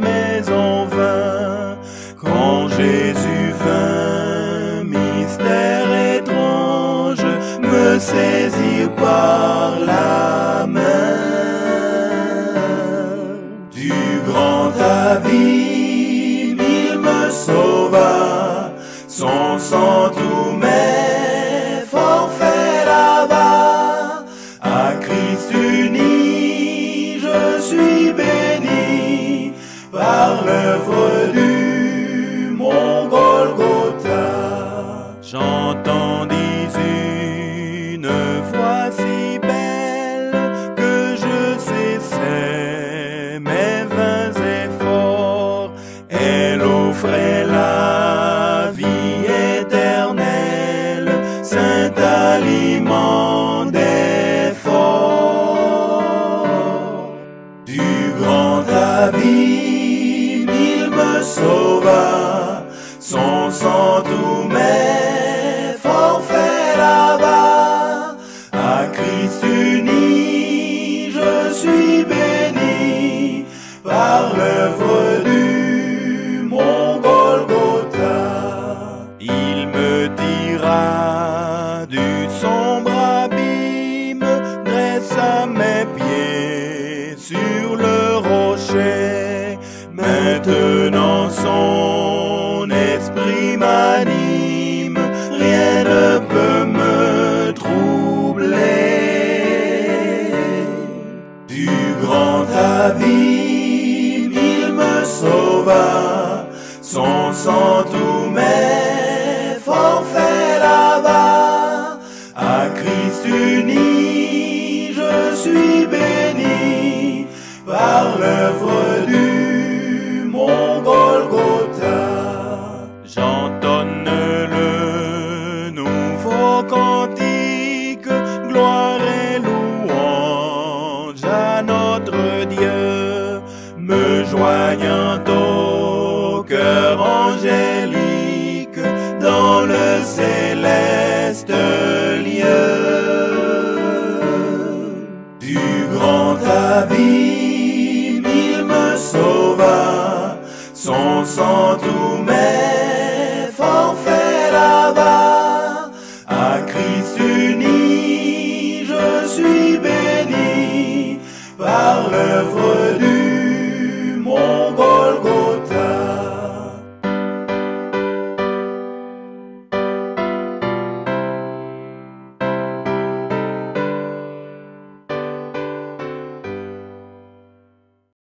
jamais en vain. Quand Jésus vint, mystère étrange, me saisir par la main. Du grand abîme, il me sauva, son sang tous mes forfaits là-bas. À Christ uni, je suis béni par l'œuvre du mon Golgotha. J'entendis une voix si belle que je cessai mes vains efforts. Elle offrait la vie éternelle, saint aliment des forts. Du grand abîme, il me sauva, son sang tous mes forfaits là-bas. À Christ uni, je suis béni par l'œuvre du mon Golgotha. Il me tira du sombre abîme, dressa mes pieds sur le rocher. Maintenant son esprit m'anime, rien ne peut me troubler. Du grand abîme, il me sauva, son sang tous mes forfaits là-bas. À Christ uni, je suis béni par l'œuvre du mon Golgotha. J'entonne le nouveau cantique, gloire et louange à notre Dieu, me joignant au cœur angélique dans le céleste lieu. Du grand abîme, il me sauva, son sang tous mes forfaits là-bas. À Christ uni, je suis béni par l'œuvre